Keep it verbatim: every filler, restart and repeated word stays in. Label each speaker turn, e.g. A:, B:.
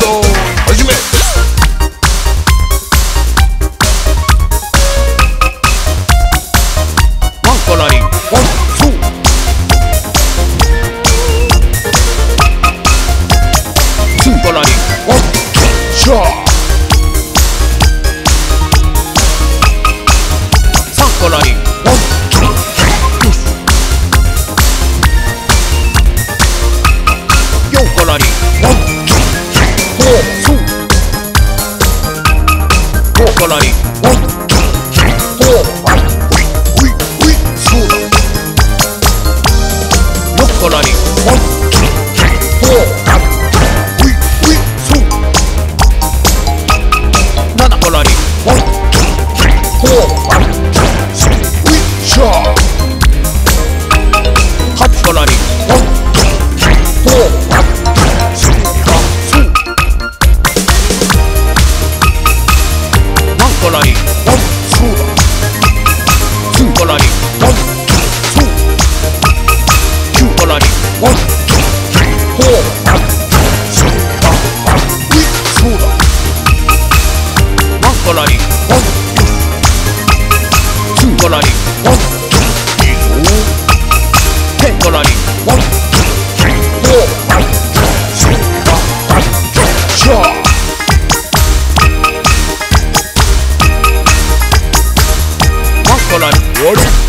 A: よー始め。ワンコラリンワンツーツーコラリンワンシャーサンコラリンワンツーヨンコラリンワンツーフォーツーフォーコラリンワンツーフォーウィウィツーロッコラリンワンツーフォーウィウィツーナナコラリンワンツーフォーウィシャーハチコラリンワンツーフォーコラリンワンツーツーコラリンワンツーキューコラリンワンツーフォーウィツーだワンコラリンワンツーコラリンワンツーいいぞテンコラリンワンツーフォーシャーコラリン終わり。